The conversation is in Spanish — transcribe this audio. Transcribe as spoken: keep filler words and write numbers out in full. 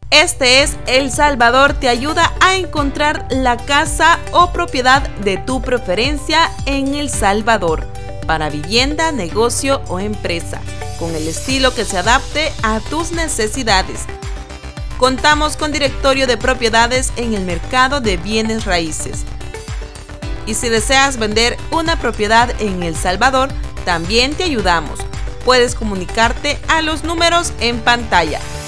Este es El Salvador te ayuda a encontrar la casa o propiedad de tu preferencia en El Salvador para vivienda, negocio o empresa, con el estilo que se adapte a tus necesidades. Contamos con directorio de propiedades en el mercado de bienes raíces. Y si deseas vender una propiedad en El Salvador, también te ayudamos. Puedes comunicarte a los números en pantalla.